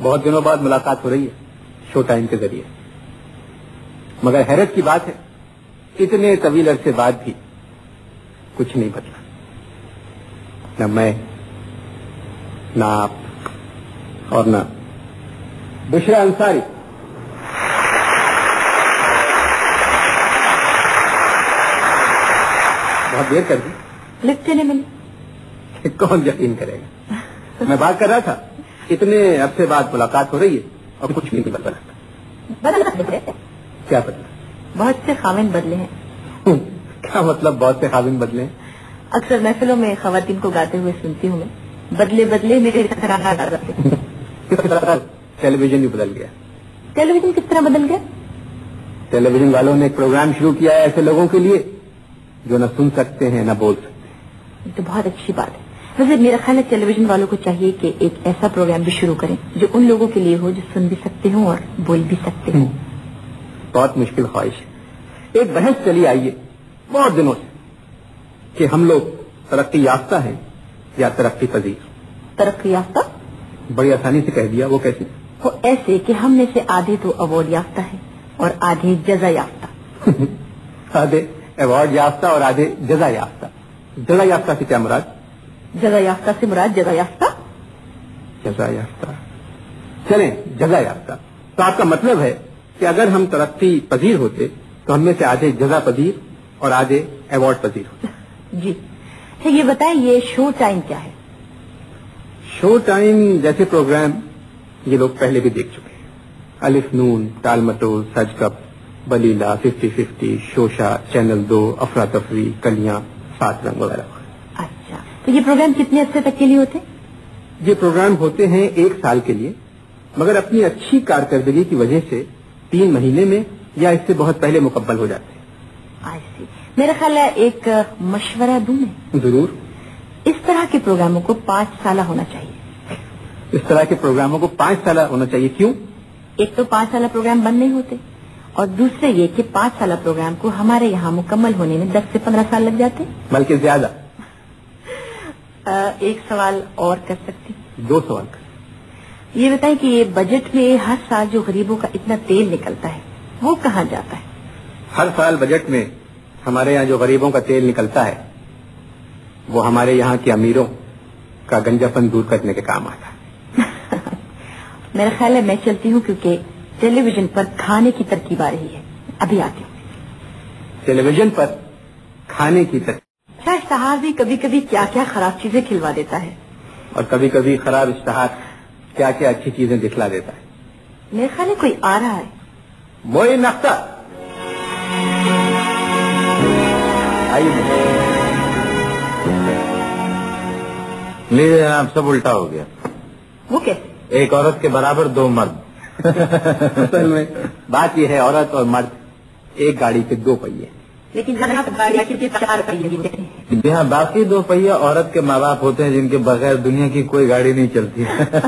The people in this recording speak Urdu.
بہت دنوں بعد ملاقات ہو رہی ہے شو ٹائم کے ذریعے، مگر حیرت کی بات ہے اتنے طویل عرصے بعد بھی کچھ نہیں بدلا، نہ میں، نہ آپ، اور نہ بشرا انصاری۔ بہت دیر کر دی، لکھتے نہیں ملی، کون یقین کرے گا؟ میں بات کر رہا تھا اتنے عرصے بعد ملاقات ہو رہی ہے اور کچھ بھی نہیں بدلا۔ کیا بدلا؟ بہت سے خاوند بدلے ہیں۔ کیا مطلب بہت سے خاوند بدلے ہیں؟ اکثر محفلوں میں خواتین کو گاتے ہوئے سنتی ہوں میں، بدلے بدلے میرے ٹیلی ویژن بھی بدل گیا۔ ٹیلی ویژن کس طرح بدل گیا؟ ٹیلی ویژن والوں نے ایک پروگرام شروع کیا ہے ایسے لوگوں کے لیے جو نہ سن سکتے ہیں نہ بول سکتے۔ یہ تو بہت اچھی بات ہے۔ ویسے میرا خیال ہے ٹیلی ویژن والوں کو چاہیے کہ ایک ایسا پروگرام بھی شروع کریں جو ان لوگوں کے لیے ہو جو سن بھی سکتے ہوں اور بول بھی سکتے ہوں۔ بہت مشکل خواہش ہے۔ ایک بحث چلی آئی ہے بہت دنوں سے کہ ہم لوگ ترقی یافتہ ہیں یا ترقی پذیر۔ ترقی یافتہ بڑی آسانی سے کہہ دیا، وہ کیسے؟ وہ ایسے کہ ہم میں سے آدھے تو ایوارڈ یافتہ ہیں اور آدھے جزا یافتہ۔ آدھے ایوارڈ یافتہ اور آدھے جزا یافتہ۔ جزا یافتہ سے کیا مراد؟ جزا یافتہ سے مراد جزا یافتہ۔ جزا یافتہ، چلیں جزا یافتہ۔ تو آپ کا مطلب ہے کہ اگر ہم ترقی پذیر ہوتے تو ہم میں سے آدھے جزا پذیر اور آدھے ایوارڈ پذیر ہوتے۔ جی یہ بتائیں یہ شو ٹائم کیا ہے؟ شو ٹائم جیسے پروگرام یہ لوگ پہلے بھی دیکھ چکے ہیں، الف نون، ٹال مٹول، سج کپ، بلیلا، 50-50، شوشا، چینل 2، افراتفری، کلیاں، 7 رنگ وغیرہ۔ اچھا تو یہ پروگرام کتنے عرصے تک کے لیے ہوتے؟ یہ پروگرام ہوتے ہیں 1 سال کے لیے، مگر اپنی اچھی کارکردگی کی وجہ سے 3 مہینے میں یا اس سے بہت پہلے مکمل ہو جاتے ہیں۔ میرا خیال ہے ایک مشورہ دوں میں؟ ضرور۔ اس طرح کے پروگراموں کو 5 سالہ ہونا چاہیے۔ اس طرح کے پروگراموں کو 5 سالہ ہونا چاہیے، کیوں؟ ایک تو 5 سالہ پروگرام بند نہیں ہوتے، اور دوسرے یہ کہ 5 سالہ پروگرام کو ہمارے یہاں مکمل ہونے میں 10 سے 15 سال لگ جاتے، بلکہ زیادہ۔ ایک سوال اور کر سکتی؟ 2 سوال کر۔ یہ بتائیں کہ یہ بجٹ میں ہر سال جو غریبوں کا اتنا تیل نکلتا ہے وہ کہاں جاتا ہے؟ ہر سال بجٹ میں ہمارے یہاں جو غریبوں کا تیل نکلتا ہے وہ ہمارے یہاں کے امیروں کا گنجا پن دور کرنے کے کام آتا ہے۔ میرا خیال ہے میں چلتی ہوں کیونکہ ٹیلی ویژن پر کھانے کی ترکیب آ رہی ہے، ابھی آتی ہوں۔ ٹیلی ویژن پر کھانے کی ترکیب، اشتہار بھی کبھی کبھی کیا کیا خراب چیزیں کھلوا دیتا ہے، اور کبھی کبھی خراب اشتہار کیا کیا اچھی چیزیں دکھلا دیتا ہے۔ میرا خیال ہے کوئی آ رہا ہے۔ موئی نختہ لیجیے جناب، سب الٹا ہو گیا۔ وہ کیسے؟ ایک عورت کے برابر 2 مرد۔ اصل میں بات یہ ہے عورت اور مرد ایک گاڑی کے 2 پہیے، لیکن گاڑی کے 4 پہیے ہوتے ہیں۔ جہاں باقی 2 پہیہ عورت کے ماں باپ ہوتے ہیں جن کے بغیر دنیا کی کوئی گاڑی نہیں چلتی۔